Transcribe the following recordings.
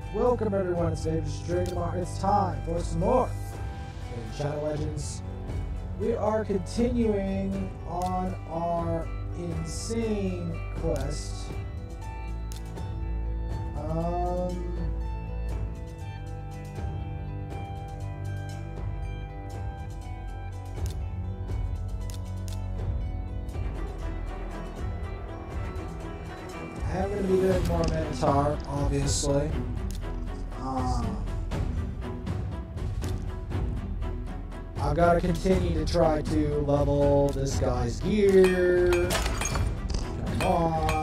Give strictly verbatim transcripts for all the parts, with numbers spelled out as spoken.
Welcome everyone, it's David Straight. It's time for some more in Shadow Legends. We are continuing on our insane quest. Um... I'm going to be doing more Minotaur, obviously. Um, I've got to continue to try to level this guy's gear. Come on.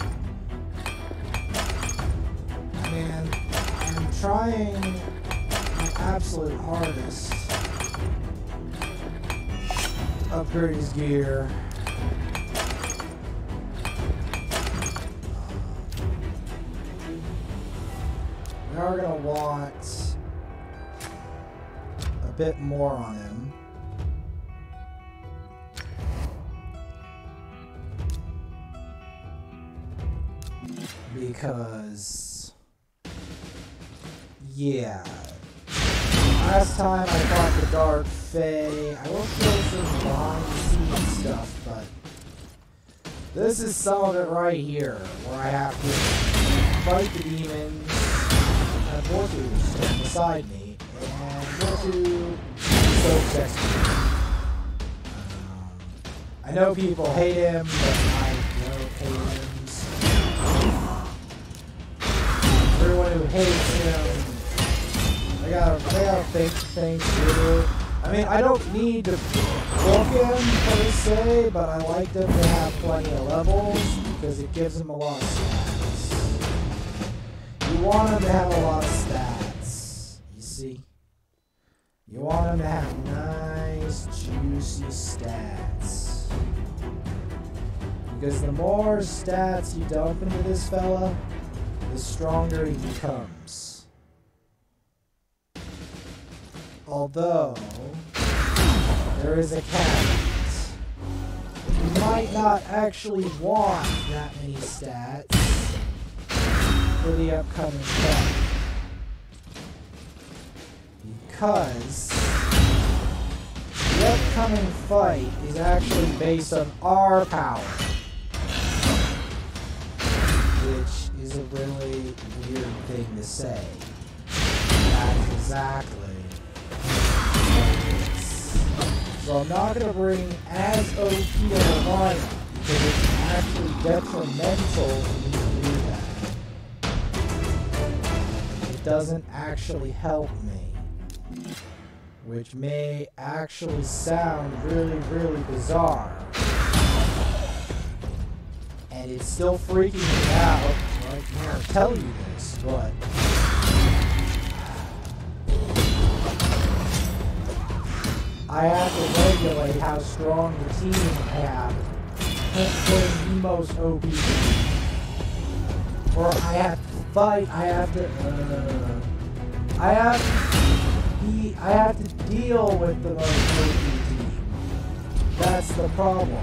Man, I'm trying my absolute hardest to upgrade his gear. Now we're going to want a bit more on him. Because, yeah, last time I fought the Dark Fae, I will show some behind the scenes stuff, but this is some of it right here, where I have to fight the demons. Forces stand beside me, and go to soak destiny. Um, I know people hate him, but I don't hate him. Everyone who hates him, they got they got fake things to do. I mean, I don't need to book him per se, but I like them to have plenty of levels because it gives them a lot of stats. You want them to have a lot of stats, you see? You want them to have nice, juicy stats. Because the more stats you dump into this fella, the stronger he becomes. Although, there is a caveat. You might not actually want that many stats for the upcoming fight, because the upcoming fight is actually based on our power, which is a really weird thing to say. That's exactly what it is. So I'm not going to bring as O P a lineup because it's actually detrimental for me to do that. Doesn't actually help me, which may actually sound really, really bizarre, and it's still freaking me out. I can't tell you this, but I have to regulate how strong the team I have. Can't put in the most O P, or I have to fight. I have to. Uh, I have to be. I have to deal with the most O P team. That's the problem.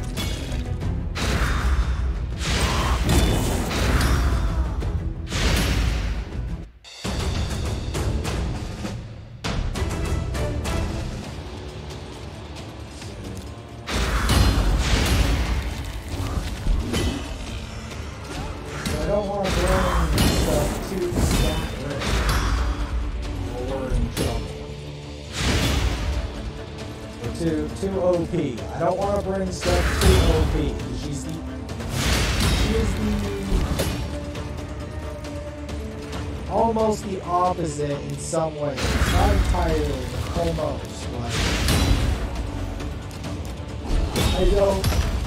I don't want to bring stuff too stat rich, or we're in trouble. Or too, too O P. I don't want to bring stuff too O P. She's the... She is the... almost the opposite in some ways. Not entirely, but almost. Like, I don't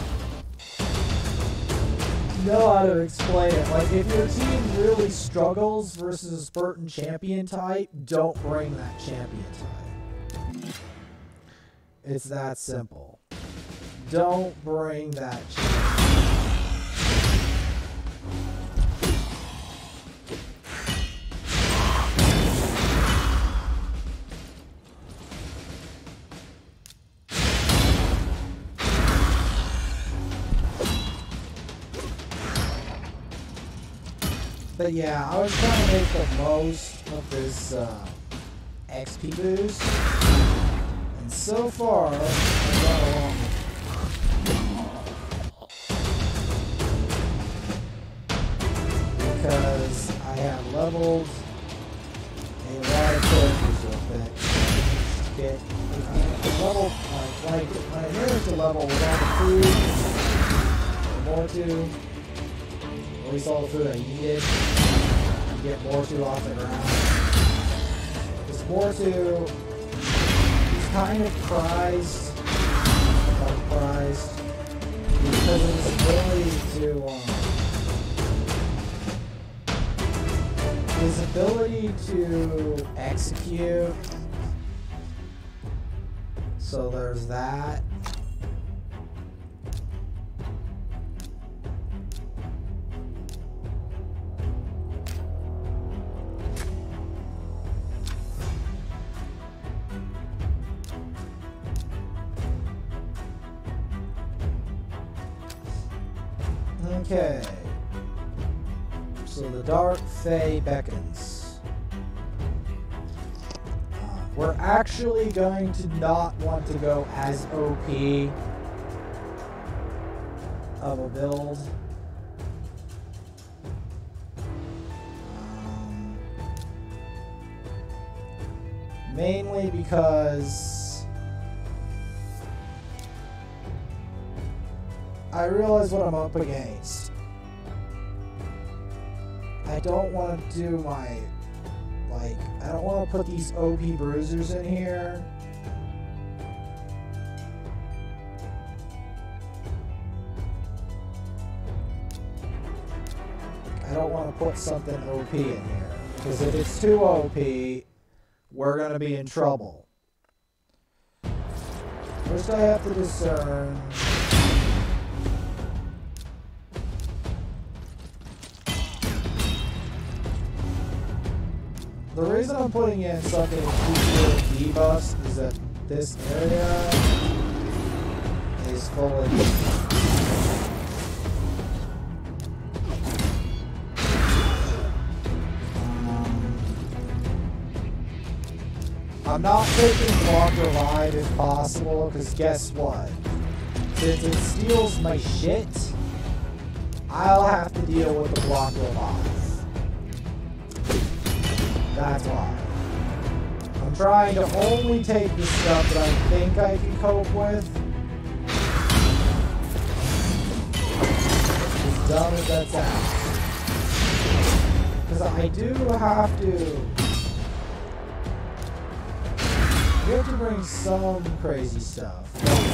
know how to explain it. Like, if your team really struggles versus a Spartan champion type, don't bring that champion type. It's that simple. Don't bring that champion. But yeah, I was trying to make the most of this uh, X P boost. And so far, I've got along with it. Because I have leveled a lot of characters with it. Get a level, like, like when I managed to level with all the food, more to, at least all the food I needed, and get more to off the ground. Because more to, he's kind of prized, like prized, because of his ability to, um, his ability to execute. So there's that. Okay. So the Dark Fae beckons. Uh, we're actually going to not want to go as O P of a build. Um, mainly because I realize what I'm up against. I don't want to do my, like, I don't want to put these O P bruisers in here. I don't want to put something O P in here. Because if it's too O P, we're going to be in trouble. First I have to discern. The reason I'm putting in something with debuffs is that this area is full of um, I'm not taking block revive if possible, because guess what? Since it steals my shit, I'll have to deal with the block revive. That's why. I'm trying to only take the stuff that I think I can cope with. As dumb as that sounds. Because I do have to... You have to bring some crazy stuff.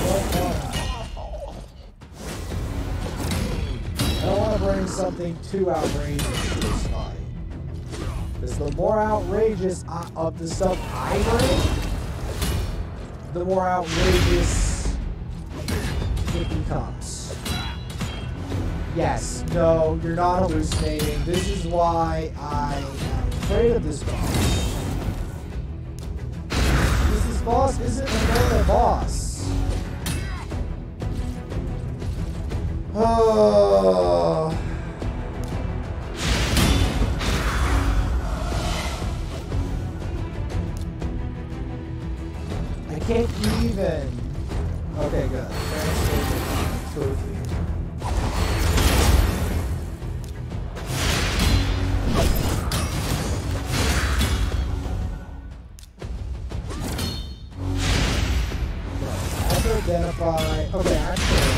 I don't want to bring something too outrageous to this fight. Because the more outrageous I, of the stuff I bring, the more outrageous it becomes. Yes, no, you're not hallucinating. This is why I am afraid of this boss. Because this boss isn't a normal boss. Oh... I can't even. Okay, good. Trophy. I have to identify. Okay, actually.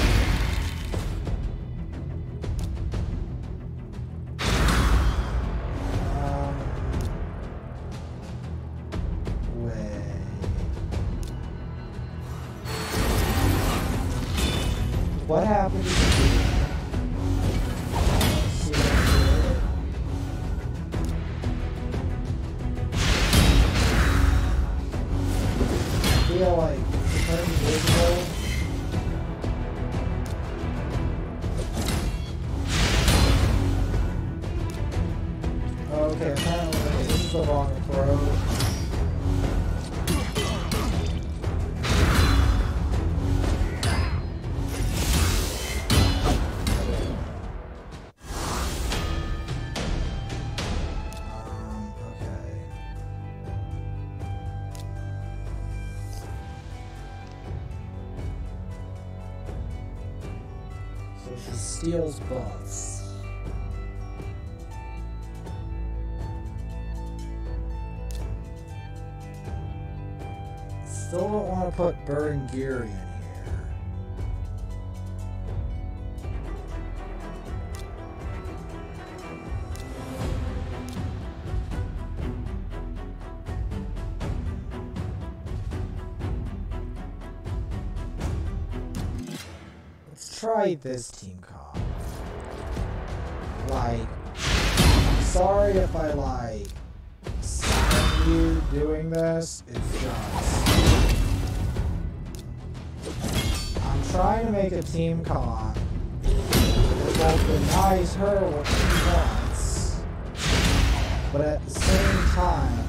Um. Wait. What happened to you? I feel like turning visible. Okay, apparently this is the wrong approach. steals buffs. Still don't want to put Berengiri in here. Let's try this team comp. Like, I'm sorry if I like sound you doing this. It's just I'm trying to make a team comp that both denies her what she wants, but at the same time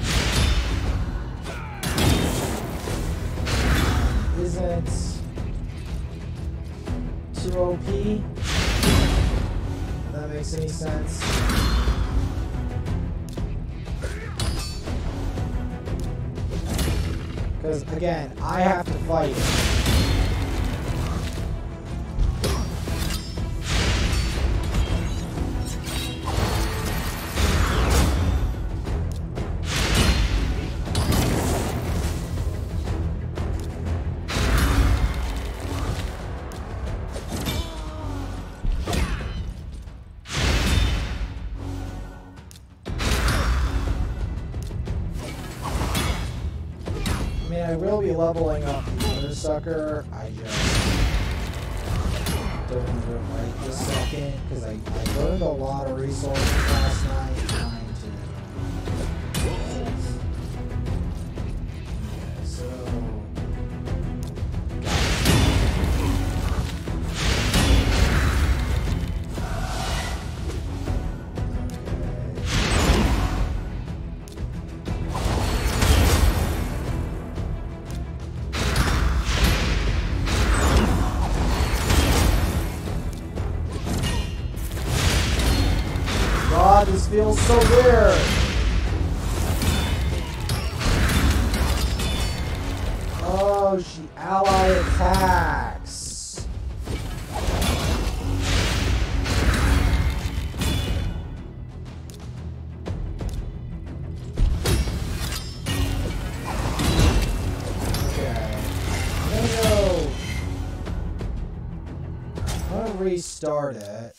isn't too O P. If that makes any sense. Because again, I have to fight it. I will be leveling up the other sucker. I just don't want to do it right this second because I, I burned a lot of resources last night trying to. Yeah, so. God, this feels so weird. Oh, she ally attacks. Okay. No. I'm gonna restart it.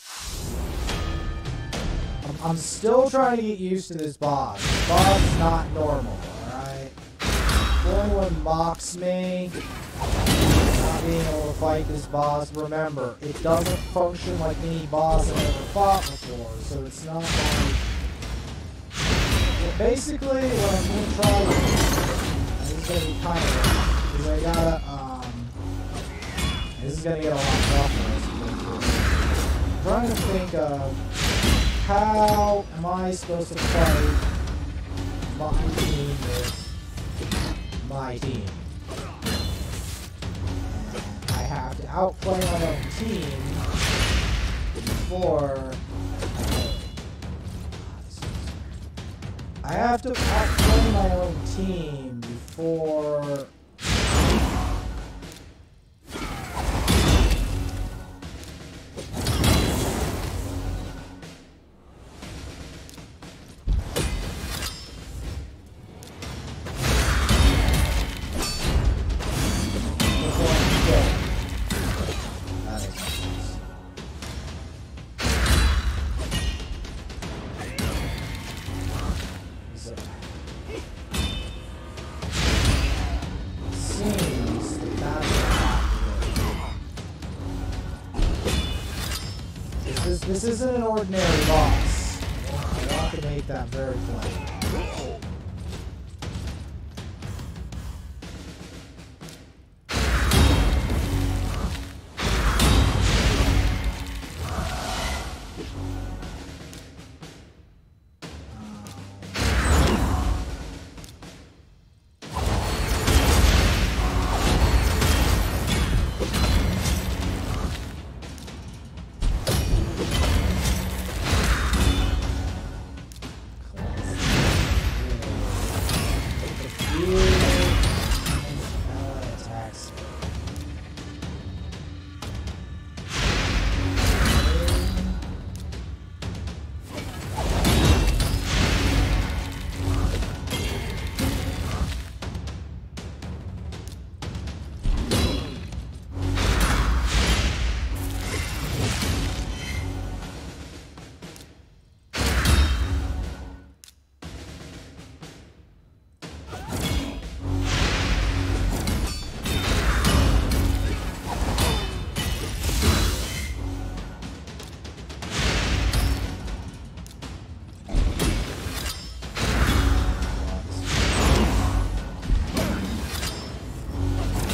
I'm still trying to get used to this boss. This boss is not normal, alright? If anyone mocks me not being able to fight this boss, remember, it doesn't function like any boss I've ever fought before, so it's not like... But basically, what I'm going to try to this is going to be kind of because I gotta, um... this is going to get a lot tougher as we go through. I'm trying to think of how am I supposed to fight my team with my team? And I have to outplay my own team before... I have to outplay my own team before... This isn't an ordinary boss. I want to make that very plain.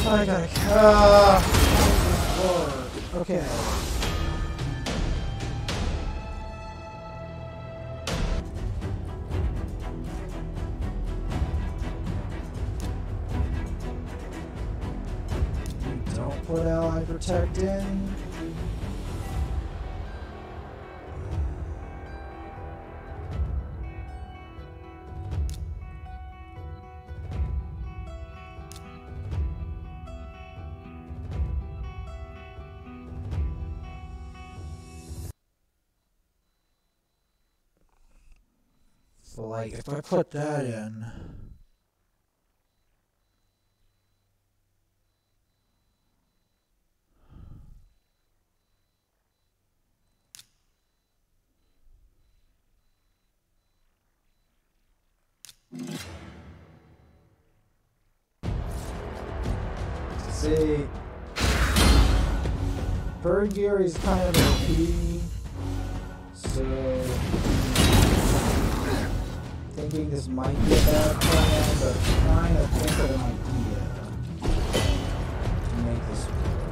I gotta. Uh, okay. Don't put ally protect in. So, like, if I put that in, see, Bird Gear is kind of O P, so thinking this might be a bad plan, but trying to think of an idea to make this work.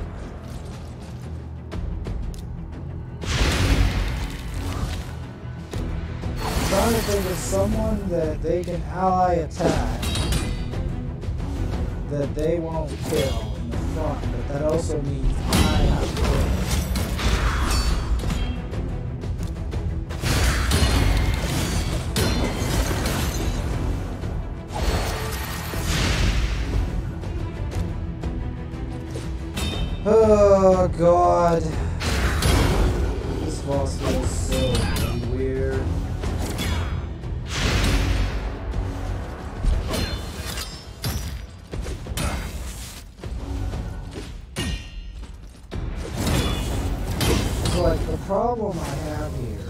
I'm trying to think of someone that they can ally attack that they won't kill in the front, but that also means I have to kill. Oh god. This boss feels so weird. So like the problem I have here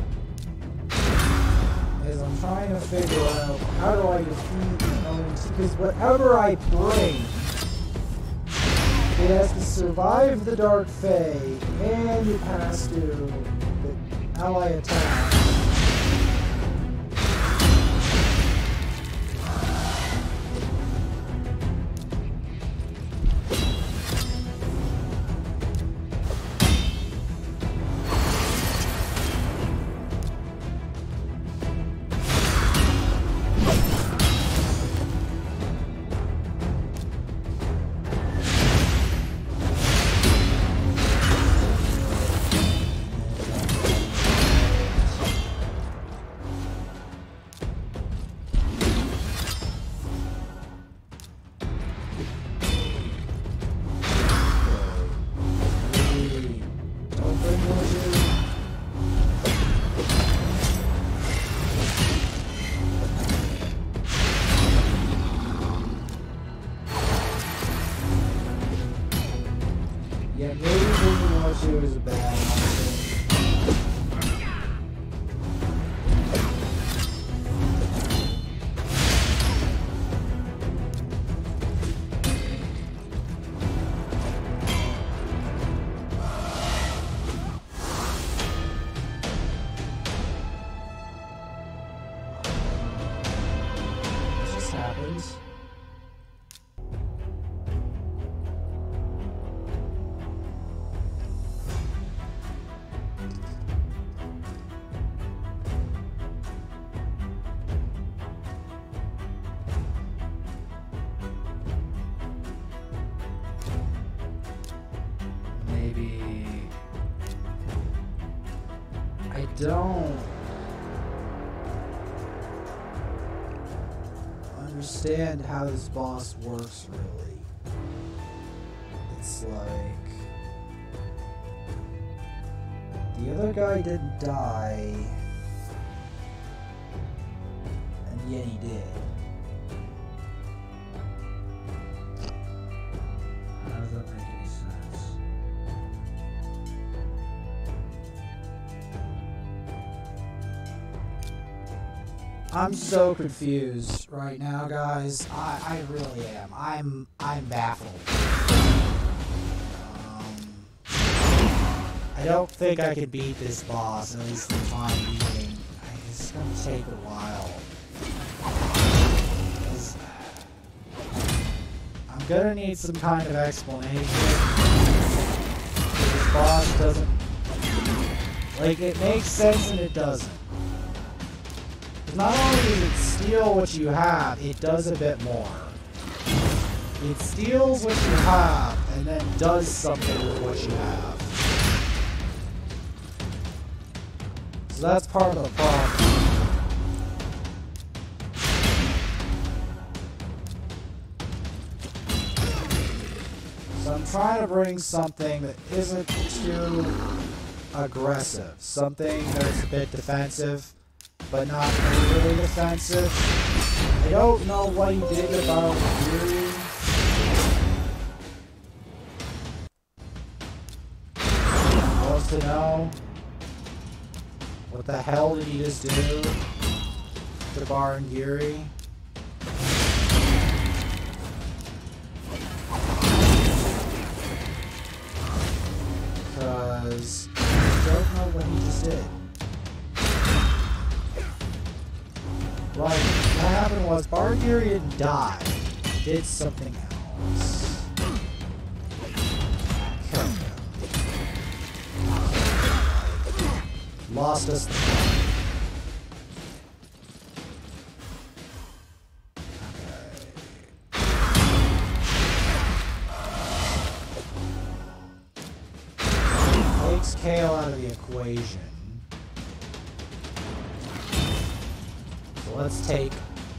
is I'm trying to figure out how do I defeat my own, because whatever I bring, it has to survive the Dark Fae, and it has to the ally attack. Yeah, maybe Boomer Watcher is a bad option. It just happens. I don't understand how this boss works, really. It's like the other guy didn't die, and yet he did. How does that make any sense? I'm so confused right now, guys. I, I really am. I'm I'm baffled. Um, I don't think I can beat this boss, at least in the time being. It's gonna take a while. I'm gonna need some kind of explanation. This boss doesn't... Like, it makes sense and it doesn't. Not only does it steal what you have, it does a bit more. It steals what you have, and then does something with what you have. So that's part of the problem. So I'm trying to bring something that isn't too aggressive. Something that's a bit defensive, but not really defensive. I don't know what he did about Yuri. Wants to know what the hell did he just do to Baron Yuri? Because I don't know what he just did. Right, what happened was Baron Yuri didn't die. He did something else. Okay. Lost us the fight. Okay. Takes Kale out of the equation. So let's take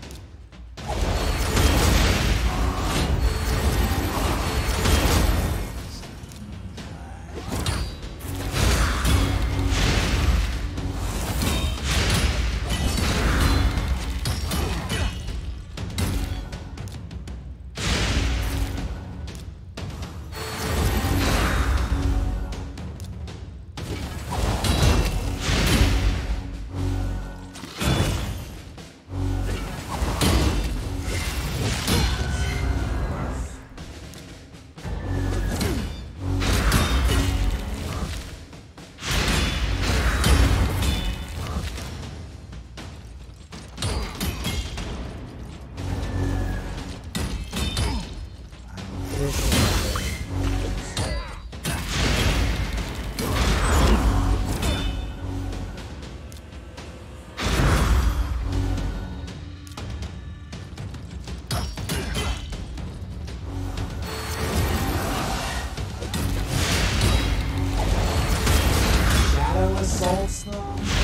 assaults them.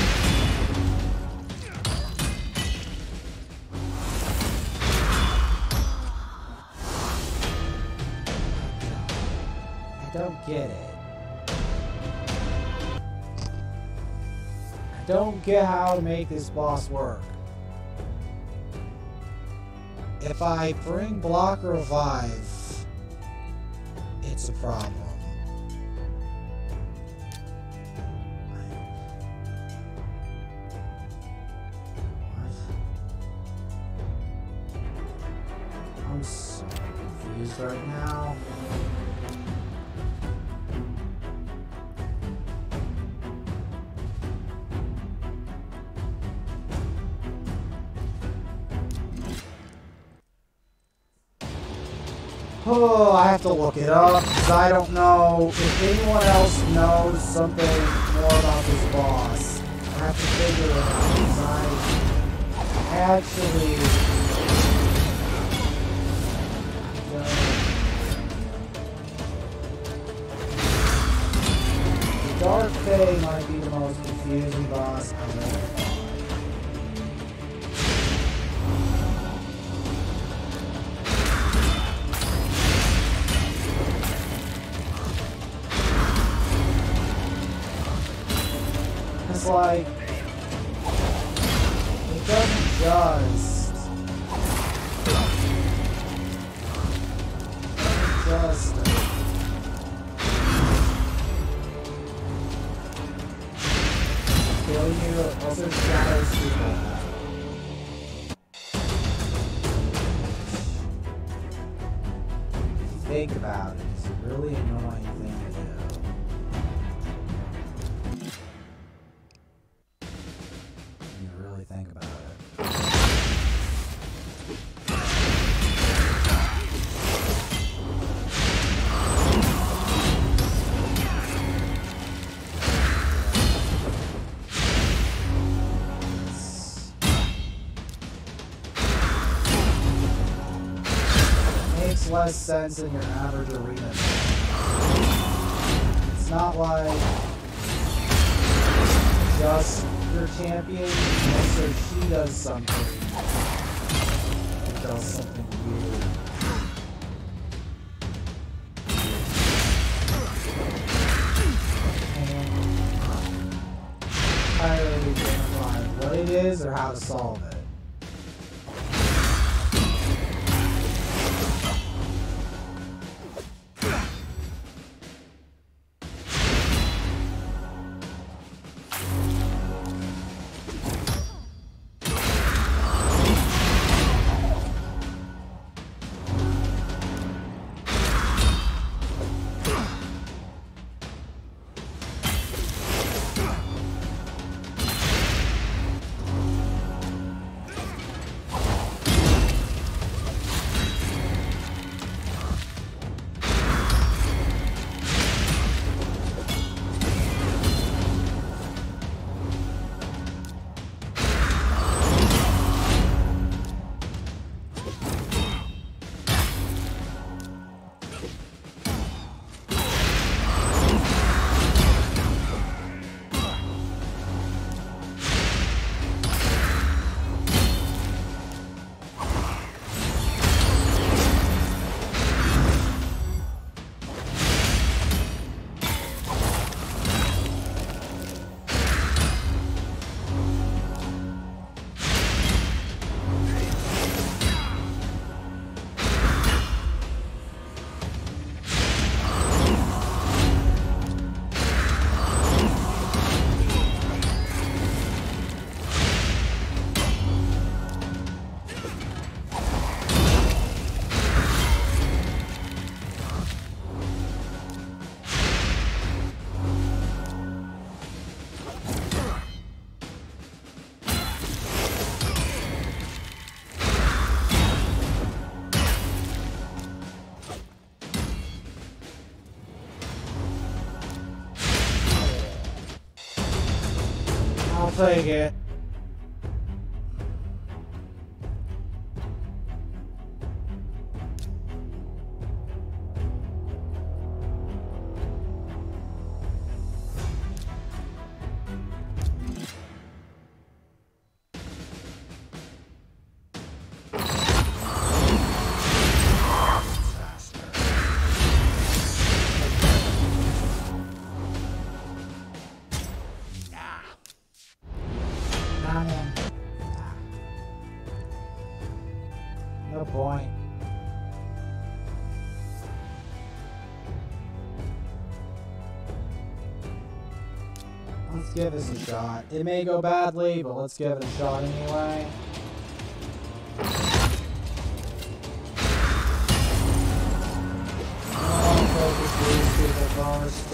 I don't get it. I don't get how to make this boss work. If I bring block or revive, it's a problem. I'm so confused right now. Oh, I have to look it up because I don't know if anyone else knows something more about this boss. I have to figure it out because I actually the Dark Fae might be the most confusing boss I've ever fought. It's like, it doesn't just, just, kill you, also shadows people. If you think about it, it's a really annoying thing to do. Think about it. less sense than your average arena. It's not like just your champion, so she does something. It does something weird. And entirely identify what it is or how to solve it. I'll take it. No point. Let's give this a shot. It may go badly, but let's give it a shot anyway. Oh, focus these people first.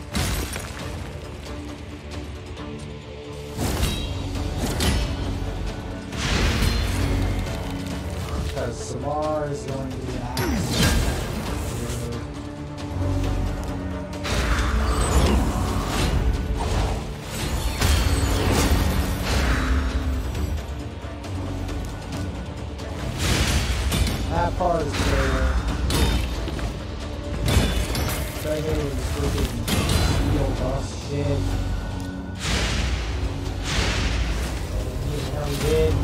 Because Samar is going to be an ass. That part is clear. Right here with this freaking steel bus shit. How he did.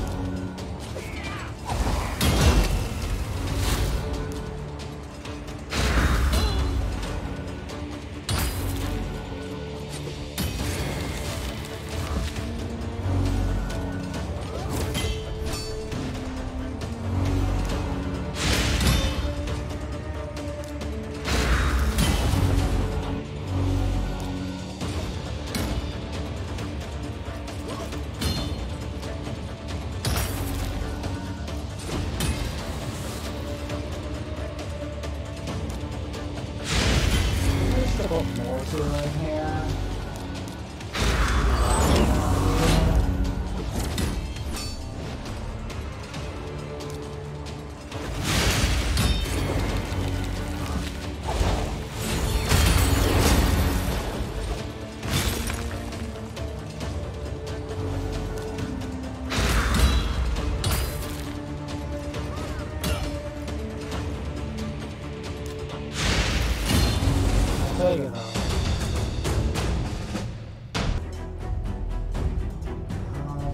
More to it here.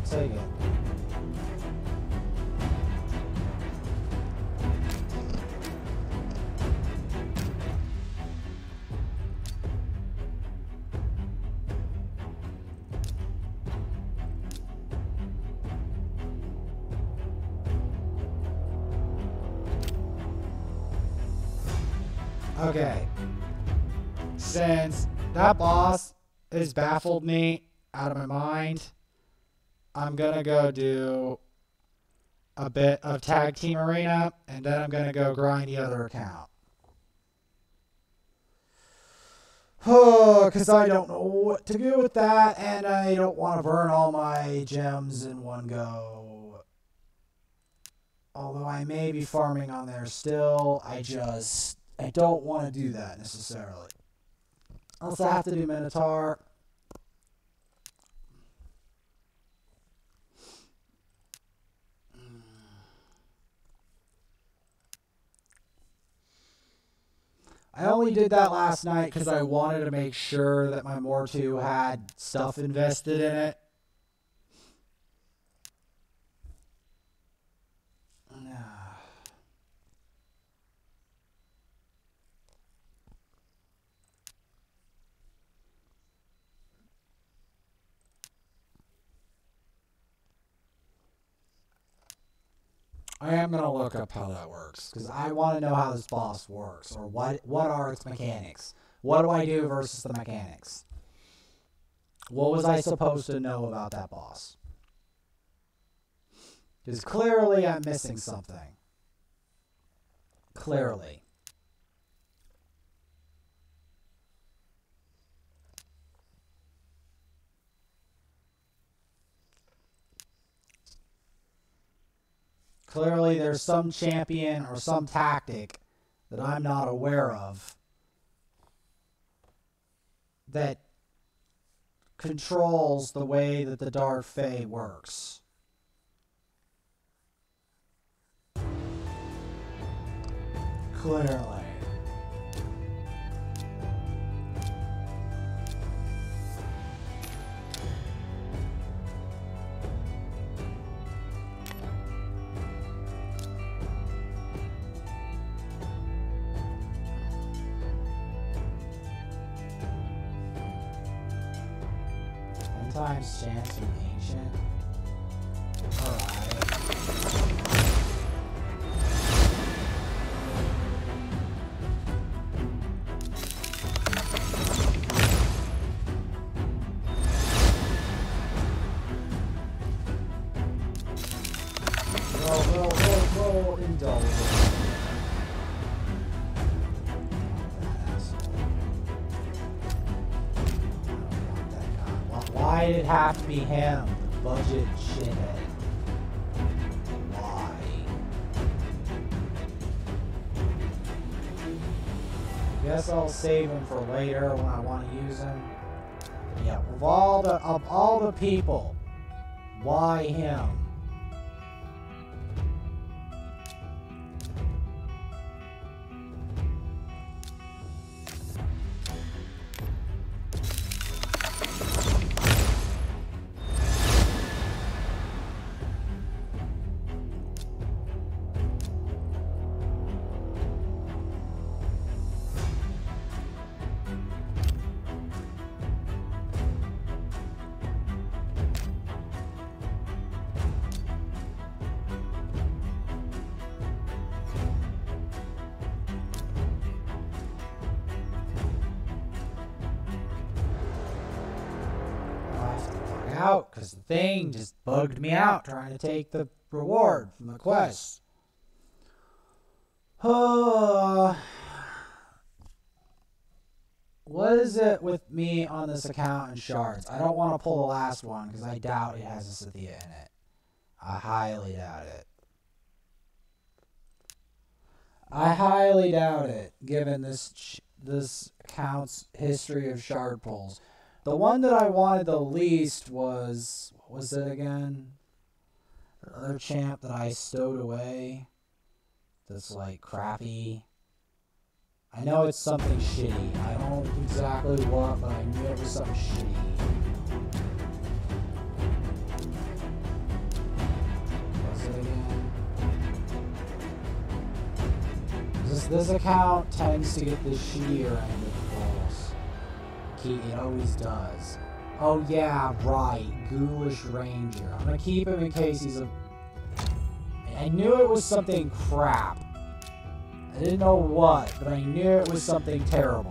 take it. Okay. Since that boss has baffled me out of my mind, I'm gonna go do a bit of Tag Team Arena, and then I'm gonna go grind the other account. Oh, because I don't know what to do with that, and I don't want to burn all my gems in one go. Although I may be farming on there still, I just, I don't want to do that necessarily. I'll also have to do Minotaur. I only did that last night because I wanted to make sure that my Mortu had stuff invested in it. I am going to look up how that works, because I want to know how this boss works, or what what are its mechanics. What do I do versus the mechanics? What was I supposed to know about that boss? Because clearly I'm missing something. Clearly. Clearly there's some champion or some tactic that I'm not aware of that controls the way that the Dark Fae works. Clearly. Sometimes chanting ancient. Alright. Roll, roll, roll, roll, indulge. Why did it have to be him? Budget shithead. Why? Guess I'll save him for later when I want to use him. Yeah, of all the of all the people, why him? Out because the thing just bugged me out trying to take the reward from the quest. Uh, what is it with me on this account and shards? I don't want to pull the last one because I doubt it has a Scythia in it. I highly doubt it. I highly doubt it, given this this account's history of shard pulls. The one that I wanted the least was, what was it again? The other champ that I stowed away. That's like crappy. I know it's something shitty. I don't know exactly what, but I knew it was something shitty. this account tends to get the shittier end of the balls. It always does. Oh yeah, right. Ghoulish Ranger. I'm gonna keep him in case he's a... I knew it was something crap. I didn't know what, but I knew it was something terrible.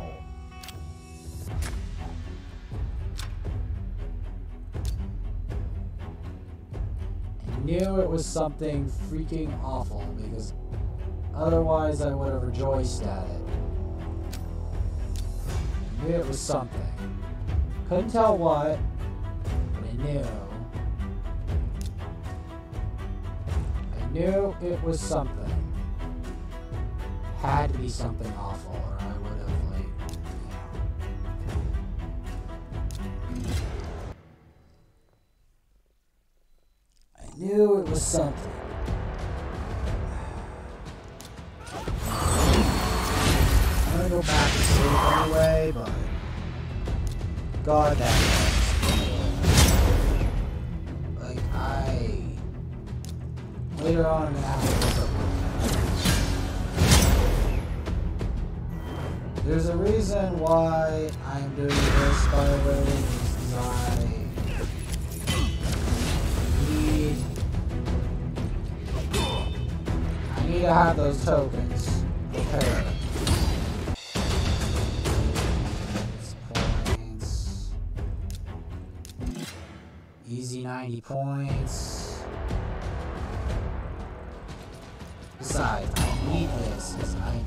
I knew it was something freaking awful, because otherwise I would have rejoiced at it. I knew it was something. Couldn't tell what, but I knew. I knew it was something. Had to be something awful, or I would have, like, yeah. I knew it was something. I'm gonna go back to sleep anyway, but God, that was like I later on I'm gonna have to look up. There's a reason why I'm doing this, by the way, is I need I need to have those tokens prepared. Points. Easy ninety points. Besides, I need this because I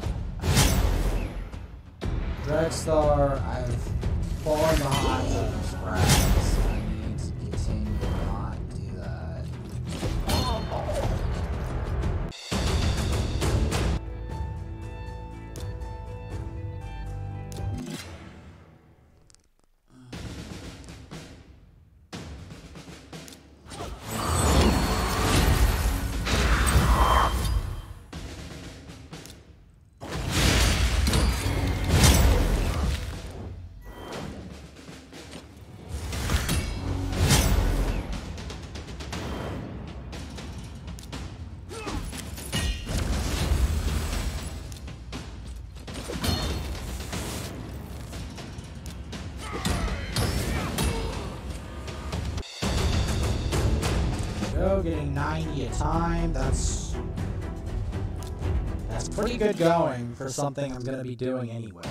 Dregstar, I've fallen behind on those frags. I need to continue to not do that. Getting ninety a time, that's that's pretty good going for something I'm gonna be doing anyway.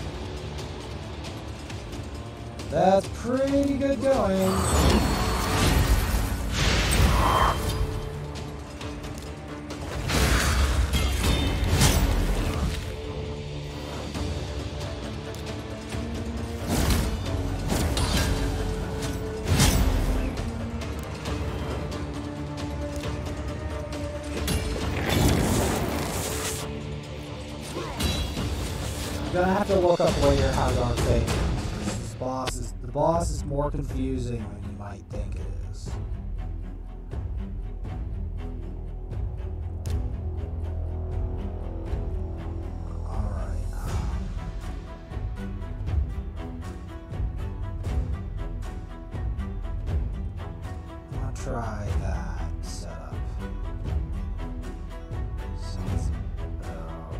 That's pretty good going. I'm gonna have to look up later how Dark Fae works. This boss is the boss is more confusing than you might think it is. Alright, um, I'll try that setup. Sounds about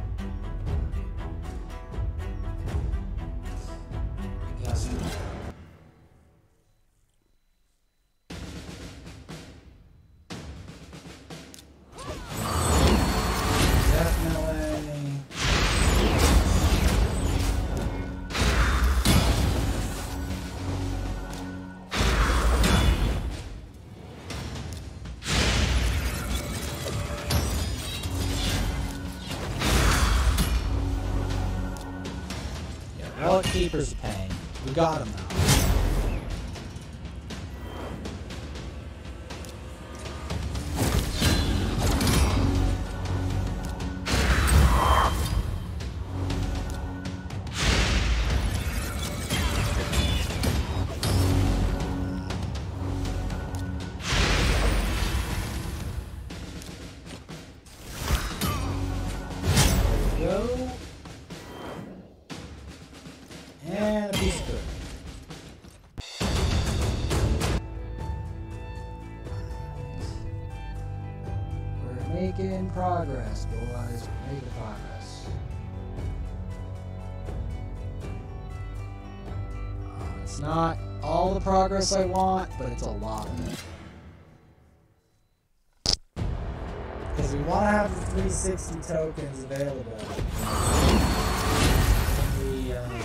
yes. Definitely. Yeah, Relic Keeper's a pain. We got him now. Go. And a piece of good. We're making progress, boys. We're making progress. It's not all the progress I want, but it's a lot of it. Because we want to have the three sixty tokens available. And we, uh...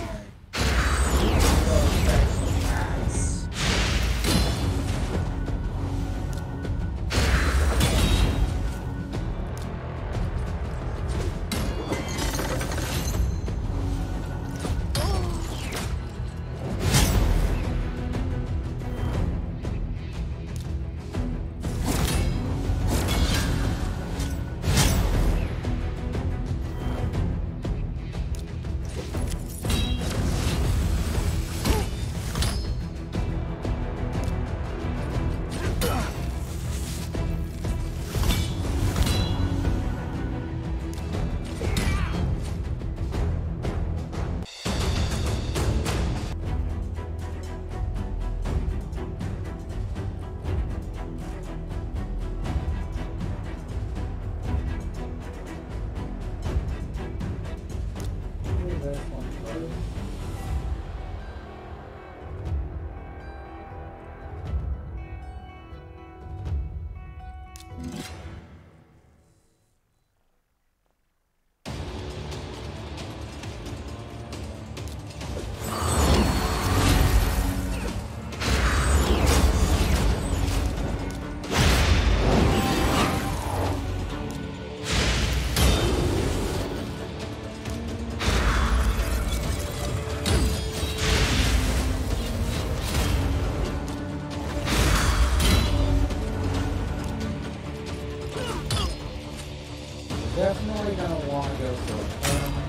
Definitely gonna want to go for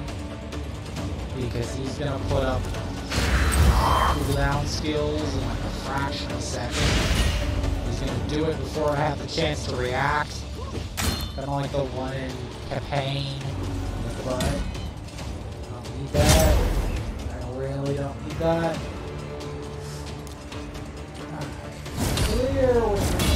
him because he's gonna put up cooldown skills in like a fraction of a second. He's gonna do it before I have the chance to react. Kind of like the one in campaign in the butt. I don't need that. I really don't need that. Clear with the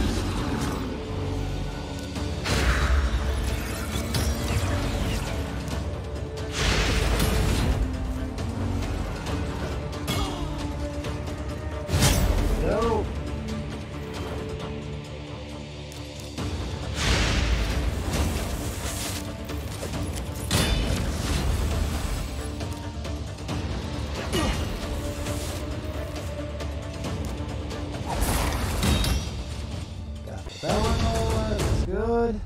good.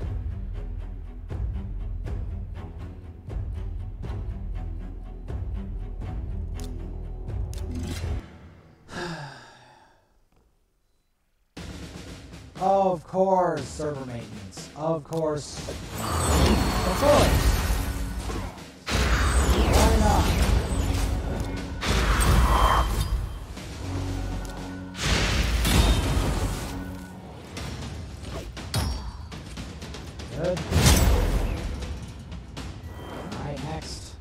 Of course, server maintenance. Of course. Of course. Why not? Good. Alright, next.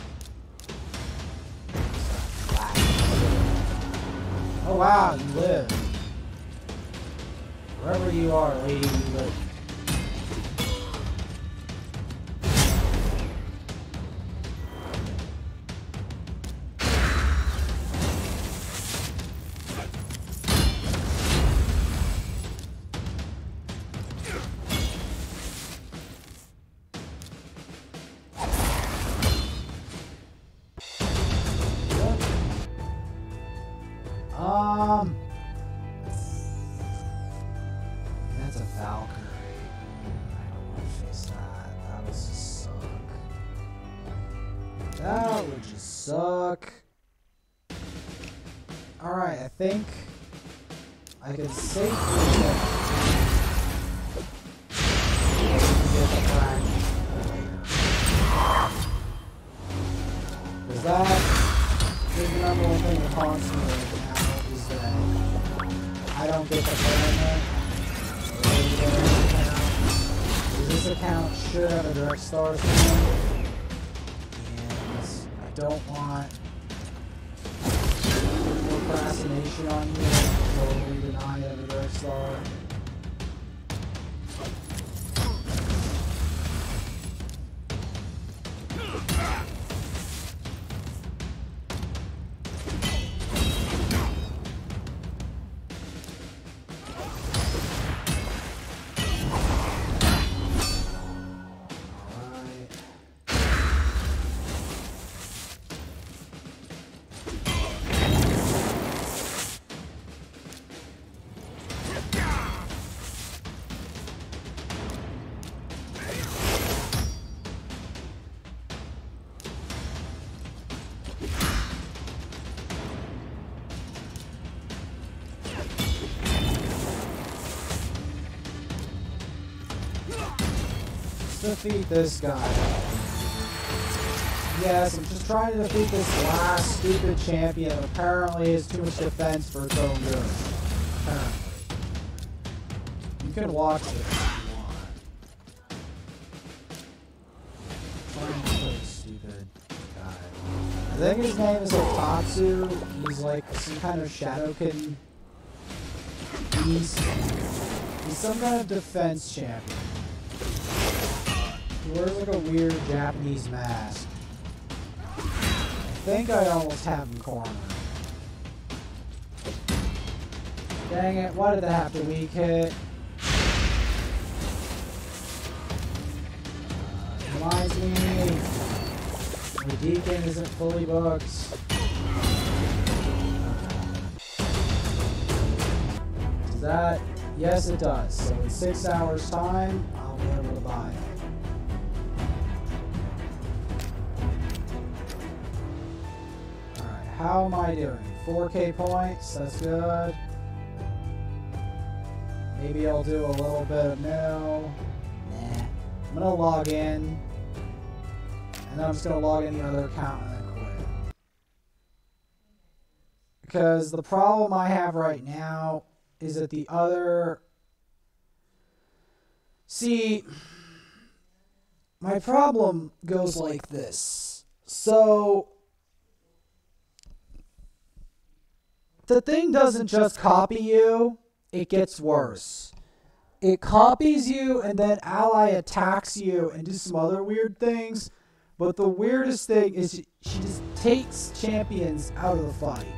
Oh wow, you live. Wherever you are, lady, you live. Um, that's a Valkyrie. I don't want to face that. That would just suck. That would just suck. Alright, I think I can safely get, get the flag later. Because that is the number one thing that haunts me right now, is that I don't get the flag. This account should have a direct star thing, and I don't want procrastination on you, totally deny it a direct star. Let's defeat this guy. Yes, I'm just trying to defeat this last stupid champion that apparently has too much defense for its own good. Apparently. You can watch this if you want. Trying to play stupid guy. I think his name is Otatsu. He's like some kind of Shadowkin beast. He's some kind of defense champion. He wears like a weird Japanese mask. I think I almost have him cornered. Dang it, why did that have to weak hit? Uh, reminds me, my Deacon isn't fully booked. Does that? Yes, it does. So in six hours' time, I'll be able to buy it. How am I doing? four K points, that's good. Maybe I'll do a little bit of no. Nah. I'm gonna log in. And then I'm just gonna log in the other account and then quit. Because the problem I have right now is that the other... See, my problem goes like this. So... the thing doesn't just copy you, it gets worse. It copies you and then Ally attacks you and do some other weird things. But the weirdest thing is she just takes champions out of the fight.